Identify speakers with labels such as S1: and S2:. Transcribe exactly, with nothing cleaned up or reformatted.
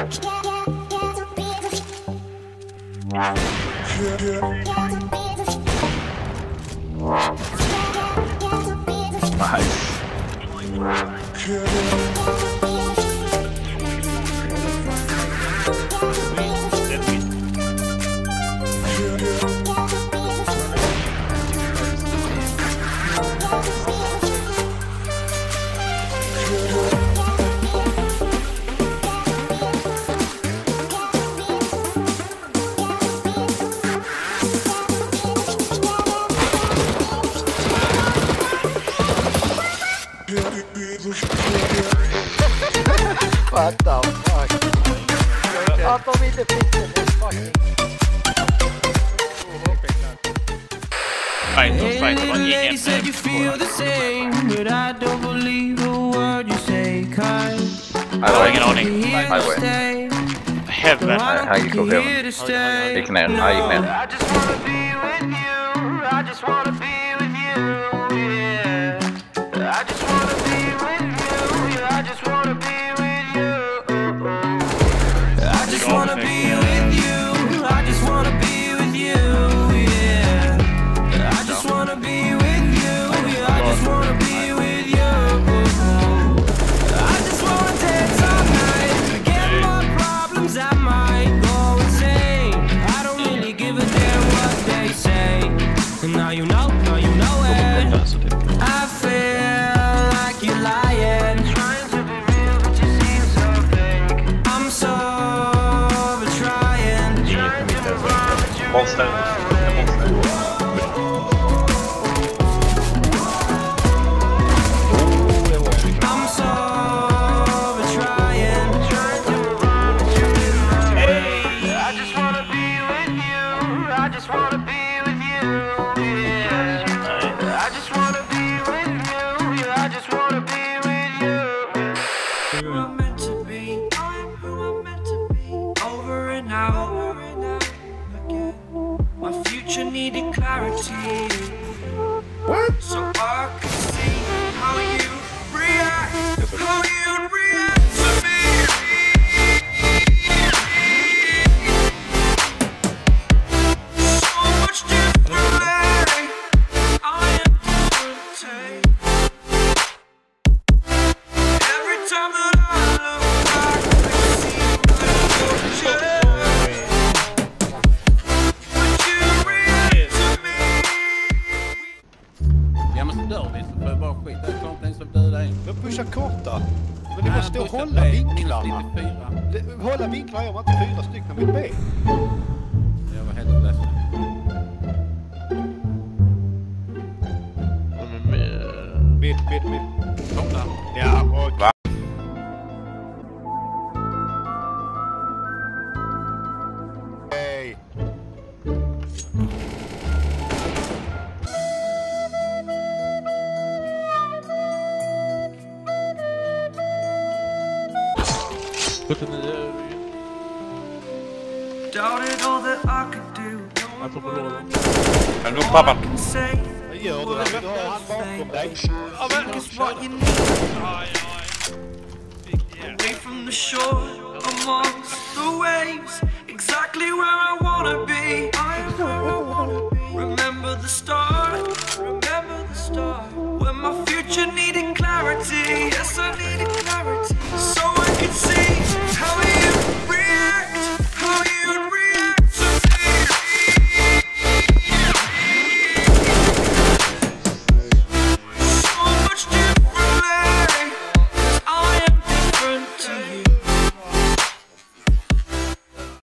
S1: What the fuck? Att de inte fick den fucking...
S2: Lady said you feel the same, but I don't believe a word you say, cause
S3: I har ingen aning. Highway. Heaven. Här gick på heaven. Gick ner. Här gick ner.
S2: I just wanna be with you. I just wanna be with you. Yeah. I just wanna be with you. I just wanna be with you. I just wanna be with you. I just wanna be with you. Yeah. I just wanna be with you. I just wanna be with you. I just wanna dance all night. Forget my problems. I might go insane. I don't really give a damn what they say. And now you know, now you know it. I feel like you're lying, trying to be real, but you seem so fake. I'm so over trying, trying to move on, but you
S3: Monster.
S2: I'm so over trying, trying to move on, but you hey. I just wanna be with you. I just wanna be with you. Yeah. I just wanna be with you. Yeah, I just wanna be with you. Who I'm meant to be, I'm who I'm meant to be. Over and out, over and out again. My future needed clarity. What? So I could see how you react, how you react to me. So much differently. I am different. Every time that I look back, I see you. But you react to me.
S4: Ja men så dör vi så får jag bara skit. Det är klart den som dödar en.
S5: Men pusha korta. Men det måste hålla vinklarna. Det, hålla vinklar gör man inte fyra stycken med B.
S4: Jag var helt ledsen.
S5: Mid, mid, mid.
S4: Koppla.
S5: Ja, och... Va? Hej.
S2: Doubted all that I could do.
S3: Men nu pappa.
S5: Vad gör du? Du har han bakom dig.
S2: Ja, men it's what you need. Away from the shore, amongst the waves, exactly where I wanna be. I'm where I wanna be. Remember the start, remember the start, when my future needs